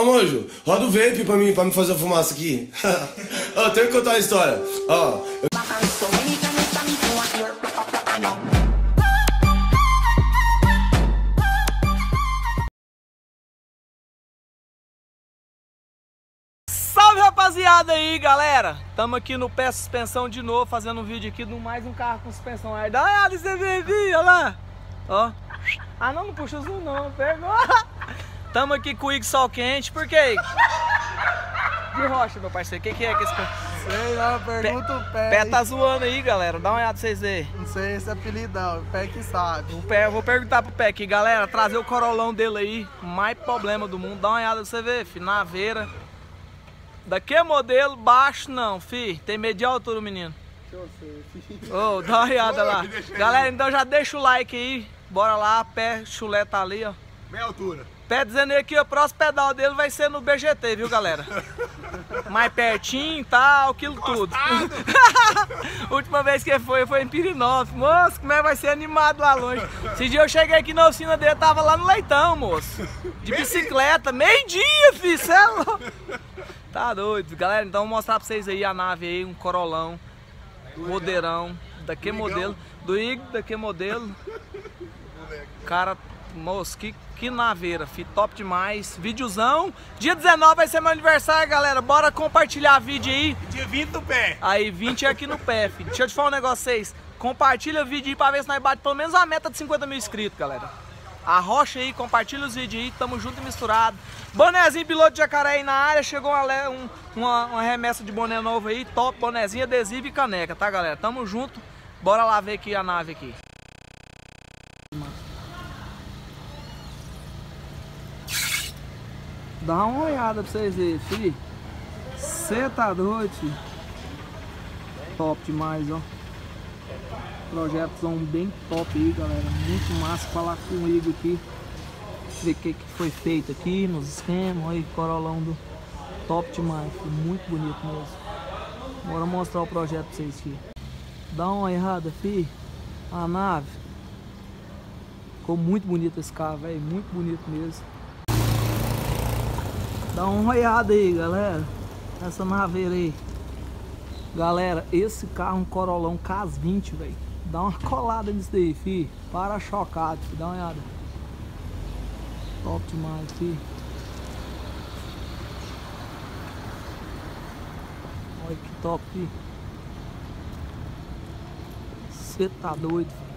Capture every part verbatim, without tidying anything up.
Manjo, roda o vape pra mim, pra me fazer a fumaça aqui. Ó, tenho que contar a história. Ó. Eu... Salve, rapaziada aí, galera. Tamo aqui no Pé Suspensão de novo, fazendo um vídeo aqui de mais um carro com suspensão. Aí, dá uma olhada, você vê, olha lá. Ó. Ah, não, não puxa o zoom não, pegou. Tamo aqui com o Ig Sol Quente, por quê? De rocha, meu parceiro, o que, que é que esse... Sei lá, pergunta o Pé. Pé tá zoando aí, galera, dá uma olhada pra vocês verem. Não sei esse apelidão, o Pé que sabe. O Pé, eu vou perguntar pro Pé aqui, galera, trazer o corolão dele aí, mais problema do mundo, dá uma olhada pra você ver, fi, naveira. Daqui é modelo, baixo não, fi, tem medo de altura o menino. Deixa eu ver, filho. Ô, dá uma olhada lá. Galera, então já deixa o like aí, bora lá, Pé chulé tá ali, ó. Meia altura. Pé dizendo aí que o próximo pedal dele vai ser no B G T, viu, galera? Mais pertinho e tal, aquilo tudo. Última vez que foi, foi em Pirinópolis. Moço, como é que vai ser animado lá longe? Esse dia eu cheguei aqui na oficina dele, tava lá no Leitão, moço. De bicicleta, meio-dia, filho, cê é louco. Tá doido, galera, então vou mostrar pra vocês aí a nave aí, um corolão, modeirão, daqui modelo, do Ig, daqui modelo. Cara, moço, que, que naveira, fi, top demais. Videozão. Dia dezenove vai ser meu aniversário, galera. Bora compartilhar vídeo aí. Dia vinte do Pé. Aí, vinte é aqui no Pé, fi. Deixa eu te falar um negócio pra vocês. Compartilha o vídeo aí pra ver se nós bate pelo menos a meta de cinquenta mil inscritos, galera. A rocha aí, compartilha os vídeos aí, tamo junto e misturado. Bonezinho piloto de jacaré aí na área. Chegou uma, um, uma, uma remessa de boné novo aí. Top, bonezinho, adesivo e caneca, tá, galera? Tamo junto. Bora lá ver aqui a nave aqui. Dá uma olhada pra vocês verem, filho. Cê tá doido, filho. Top demais, ó. Projetozão bem top aí, galera. Muito massa falar com o Igor aqui. Ver o que, que foi feito aqui nos esquemas. Olha aí, corolão do top demais, filho. Muito bonito mesmo. Bora mostrar o projeto pra vocês aqui. Dá uma olhada, filho. A nave. Ficou muito bonito esse carro, velho. Muito bonito mesmo. Dá uma olhada aí, galera. Essa naveira aí. Galera, esse carro é um corolão K vinte, velho. Dá uma colada nisso daí, fi. Para chocado, fi. Dá uma olhada. Top demais, fi. Olha que top, fi. Você tá doido, fi.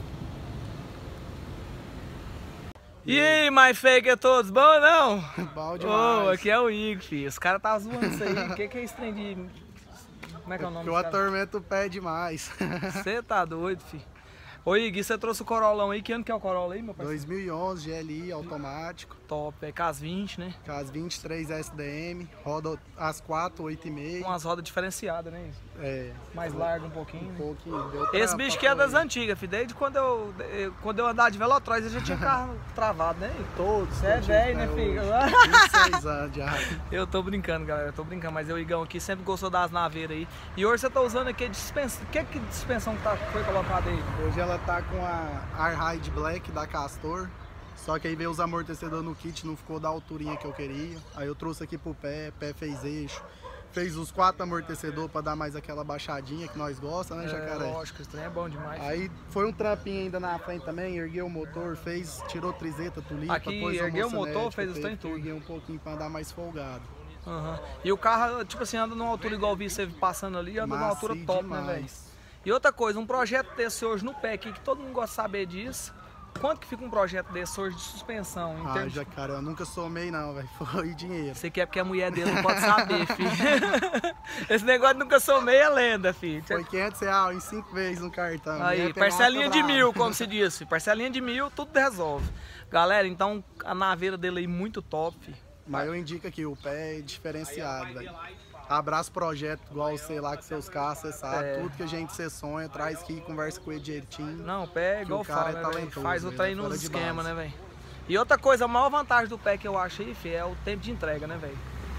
E aí, my fake é todos? Bom ou não? Bom demais. Oh, aqui é o Igor, filho. Os caras tá zoando isso aí. O que, que é esse trem de... Como é que é o nome? Eu atormento o Pé demais. Você tá doido, filho. Ô Igor, você trouxe o corolão aí. Que ano que é o Corolla aí, meu parceiro? dois mil e onze, G L I, automático. Top, é K vinte, né? K vinte, três S D M, roda as quatro, oito e meio. Com as rodas diferenciadas, né? É. Mais larga um pouquinho. Um pouquinho. Deu Esse bicho que é das antigas, filho. Desde quando eu, eu, quando eu andava de Velotroz, eu já tinha carro travado, né? Todos. Você é velho, né, filho? vinte e seis anos já. Eu tô brincando, galera. Eu tô brincando, mas o Igão aqui sempre gostou das naveiras aí. E hoje você tá usando aqui a dispensão. Que que dispensão que tá, foi colocada aí? Hoje ela tá com a Arride Black da Castor. Só que aí veio os amortecedores no kit, não ficou da alturinha que eu queria. Aí eu trouxe aqui pro Pé, Pé fez eixo. Fez os quatro amortecedores para dar mais aquela baixadinha que nós gostamos, né, Jacaré? É, lógico, esse trem é bom demais. Aí foi um trampinho ainda na frente também, ergueu o motor, fez, tirou triseta, tulipa, aqui, pôs ergueu o motor, fez o trem tudo. Ergueu um pouquinho para andar mais folgado. Uhum. E o carro, tipo assim, anda numa altura igual vi você passando ali, anda numa altura top, demais, né, velho? E outra coisa, um projeto desse hoje no Pé aqui, que todo mundo gosta de saber disso. Quanto que fica um projeto desse hoje de suspensão? Em ah, termos... já, cara, eu nunca somei não, velho. Foi dinheiro. Você quer porque a mulher dele não pode saber, filho. Esse negócio de nunca somei é lenda, filho. Foi quinhentos reais em cinco vezes no cartão. Aí, parcelinha de mil, como se disse. Parcelinha de mil, tudo resolve. Galera, então a naveira dele aí muito top, filho. Mas eu indico aqui, o Pé é diferenciado, velho. Abraço projeto, igual você lá com seus carros, você sabe, é. Tudo que a gente cê sonha, traz aqui, conversa com ele direitinho. Não, o Pé é igual o cara, fala, né, faz o trem nos esquemas, né, velho? E outra coisa, a maior vantagem do Pé que eu acho aí, filho, é o tempo de entrega, né, velho?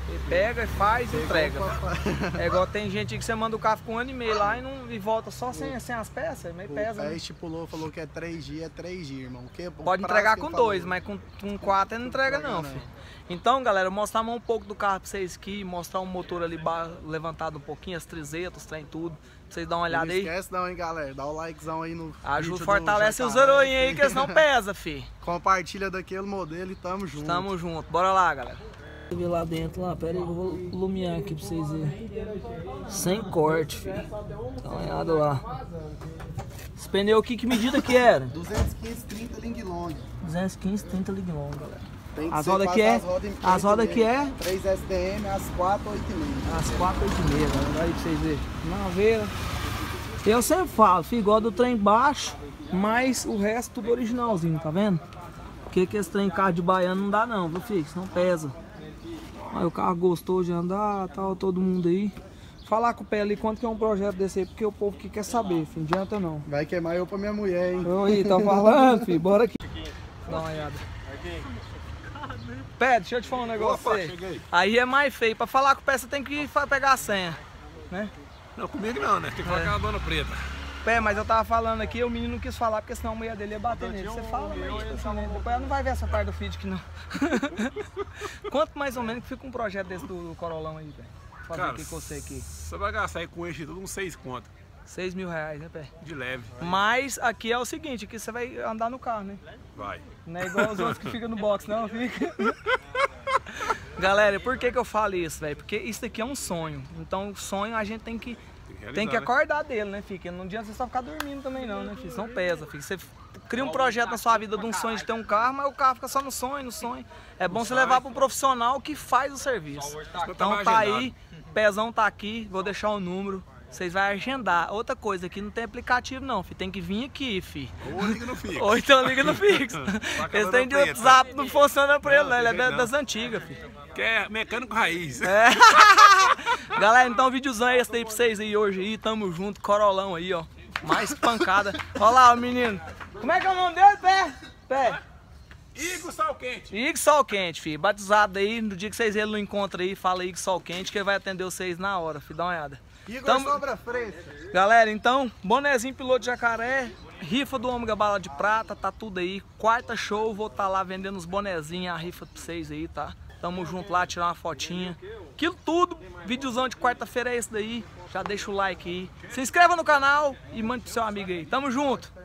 Ele pega e faz e entrega. Opa. É igual tem gente que você manda o carro com um ano e meio lá e, não, e volta só sem, sem as peças, meio pesa. Aí Né? estipulou, falou que é três dias, é três dias, irmão. Que, Pode entregar com dois, mas com, com quatro ele não entrega não, filho. Então, galera, eu vou mostrar um pouco do carro pra vocês aqui, mostrar o motor ali levantado um pouquinho, as trizetas, os trem tudo, pra vocês darem uma olhada aí. Não esquece não, hein, galera, dá o likezão aí no Ajuda, vídeo fortalece do os Jacaré, heróis aí, que senão pesa, fi. Compartilha daquele modelo e tamo junto. Tamo junto, bora lá, galera. Deixa eu ver lá dentro, lá, pera aí, eu vou iluminar aqui pra vocês verem. Sem corte, filho. Dá uma olhada lá. Esse pneu aqui, que medida que era? duzentos e quinze, trinta ling long. duzentos e quinze, trinta ling long, galera. Tem que As ser rodas quase aqui é? as rodas em As rodas aqui é? três S D M, as quatro, oito e meio. As quatro, oito e meia, galera. Olha aí pra vocês verem. Naveira. Eu sempre falo, filho, igual do trem baixo, mas o resto tudo originalzinho, tá vendo? Porque que esse trem carro de baiano não dá não, viu, filho? Senão pesa. Aí o carro gostou de andar, tal, todo mundo aí. Falar com o pé ali quanto que é um projeto desse aí, porque o povo que quer saber, filho, não adianta não. Vai queimar eu pra minha mulher, hein? Oi, tá falando, filho, bora aqui. Dá uma olhada. Pé, deixa eu te falar um negócio. Opa, aí. cheguei. Aí é mais feio, pra falar com o pé você tem que ir pegar a senha, né? Não, comigo não, né? Tem que falar com a dona preta. Pé, mas eu tava falando aqui, o menino não quis falar, porque senão a mulher dele ia bater nele. Você fala, mas tipo assim, né? Depois ela não vai ver essa parte do feed aqui não. Quanto mais ou menos que fica um projeto desse do, do Corolão aí, velho? Fazer Cara, aqui com você aqui. você vai gastar aí com eixo e tudo uns seis conto. seis mil reais, né, Pé? De leve. Mas aqui é o seguinte, aqui você vai andar no carro, né? Vai. Não é igual os outros que ficam no box, não, fica. Galera, por que que eu falo isso, velho? Porque isso aqui é um sonho. Então, o sonho a gente tem que, Tem que, realizar, tem que né? acordar dele, né, filho? Não adianta você só ficar dormindo também, não, né, filho? Isso não pesa, filho. Você cria um projeto na sua vida de um sonho de ter um carro, mas o carro fica só no sonho, no sonho. É bom você levar para um profissional que faz o serviço. Então, tá aí, Pezão tá aqui, vou deixar o número. Vocês vão agendar. Outra coisa, aqui não tem aplicativo não, filho. Tem que vir aqui, filho. Ou liga no fixo. Ou então liga no fixo. Esse tem de WhatsApp, não funciona pra ele, não. Ele é da- das antigas, filho. Que é mecânico raiz. É. Galera, então o videozão é esse daí pra vocês aí hoje aí. Tamo junto, Corolão aí, ó. Mais pancada. Olha lá, o menino. Como é que é o nome dele, Pé? Pé. Igor Sal Quente. Ig Sol Quente, filho. Batizado aí. No dia que vocês ele não encontram aí, fala Ig Sol Quente, que ele vai atender vocês na hora, filho. Dá uma olhada. Igor Tamo- Sobra Fresca. Galera, então, bonezinho piloto de jacaré, rifa do Ômega Bala de Prata, tá tudo aí. Quarta show, vou estar tá lá vendendo os bonezinhos, a rifa pra vocês aí, tá? Tamo junto lá, tirar uma fotinha. Aquilo tudo, videozão de quarta-feira é esse daí. Já deixa o like aí. Se inscreva no canal e mande pro seu amigo aí. Tamo junto!